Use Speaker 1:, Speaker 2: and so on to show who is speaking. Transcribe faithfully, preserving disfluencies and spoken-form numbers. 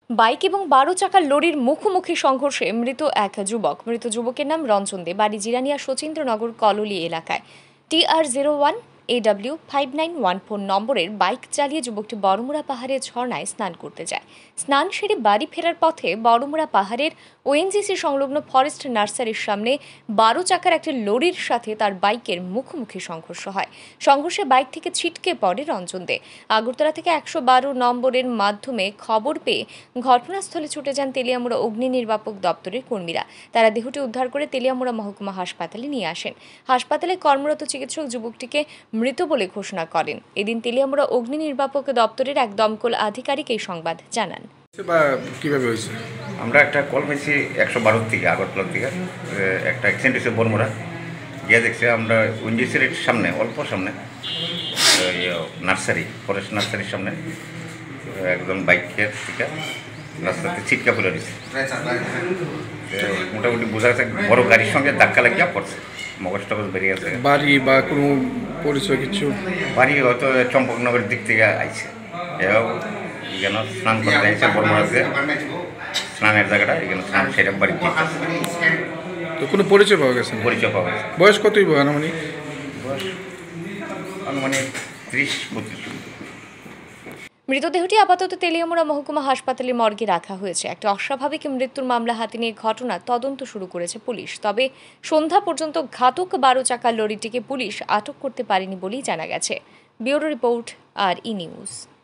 Speaker 1: Bike এবং বারো চাকার লরির মুখোমুখি সংঘর্ষে মৃত এক যুবক। মৃত যুবকের নাম রঞ্জন দে, বাড়ি জিরানিয়া শচীন্দ্রনগর কলোলি এলাকায়। T R zero one A W five nine one four নম্বরের বাইক চালিয়ে যুবকটি বড়মুড়া পাহাড়ের ঝর্ণায় স্নান করতে যায়। স্নান সেরে বাড়ি ফেরার পথে বড়মুড়া পাহাড়ের ওএনজিসি সংলগ্ন ফরেস্ট নার্সারির সামনে বারো চাকার একটি লরির সাথে তার বাইকের মুখোমুখি সংঘর্ষ হয়। সংঘর্ষে বাইক থেকে ছিটকে পড়ে রঞ্জন দে। আগরতলা থেকে একশো বারো নম্বরের মাধ্যমে খবর পেয়ে ঘটনাস্থলে ছুটে যান তেলিয়ামুড়া অগ্নি নির্বাপক দপ্তরের কর্মীরা। তারা দেহটি উদ্ধার করে তেলিয়ামুড়া মহকুমা হাসপাতালে নিয়ে আসেন। হাসপাতালে কর্মরত চিকিৎসক যুবকটিকে মৃত বলে ঘোষণা করেন। এদিন তেলিয়ামুড়া অগ্নি নির্বাপক দপ্তরের এক দমকল আধিকারিক এই সংবাদ জানান।
Speaker 2: কিভাবে হয়েছে?
Speaker 3: আমরা একটা কল পেয়েছি একশো বারো থেকে আগরতলা থেকে, একটা অ্যাক্সিডেন্ট হয়েছে বড়মুড়া। গিয়ে দেখছি আমরা উইন্ডিসের সামনে, অল্প সামনে নার্সারি, ফরেস্ট নার্সারির সামনে একজন বাইকের থেকে রাস্তাতে ছিটকা পড়ে দিচ্ছে। মোটামুটি বোঝা যাচ্ছে বড় গাড়ির সঙ্গে ধাক্কা লাগিয়ে পড়ছে, মগজ টগজ বেরিয়ে আছে।
Speaker 2: বাড়ি বা কোনো পরিচয় কিছু?
Speaker 3: বাড়ি হয়তো চম্পকনগরের দিক থেকে আইছে, এও এখানে স্নান করতে আইছে বড়মুড়াতে, স্নানের জায়গাটা এখানে স্নান সেরে বাড়ি দিচ্ছে।
Speaker 2: তো কোনো পরিচয় পাওয়া গেছে?
Speaker 3: পরিচয় পাওয়া গেছে।
Speaker 2: বয়স কতই আনুমানিক?
Speaker 3: বয়স আনুমানিক ত্রিশ বত্রিশ।
Speaker 1: মৃতদেহটি আপাতত তেলিয়ামুড়া মহকুমা হাসপাতালের মর্গে রাখা হয়েছে। একটা অস্বাভাবিক মৃত্যুর মামলা হাতে নিয়ে ঘটনা তদন্ত শুরু করেছে পুলিশ। তবে সন্ধ্যা পর্যন্ত ঘাতক বারো চাকার লরিটিকে পুলিশ আটক করতে পারেনি বলেই জানা গেছে। Bureau report, R E news.